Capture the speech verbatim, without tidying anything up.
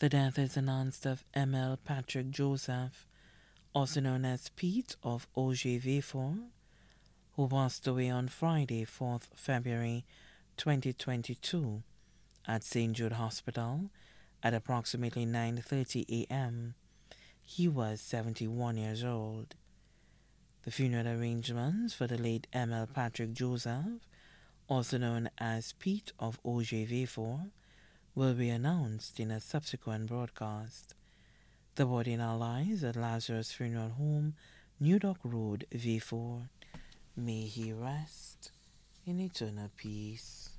The death is announced of Emile Patrick Joseph, also known as Pete of O G V four, who passed away on Friday, fourth February twenty twenty-two, at Saint Jude Hospital at approximately nine thirty a m He was seventy-one years old. The funeral arrangements for the late Emile Patrick Joseph, also known as Pete of O G V four, will be announced in a subsequent broadcast. The body now lies at Lazarus Funeral Home, New Dock Road, V four. May he rest in eternal peace.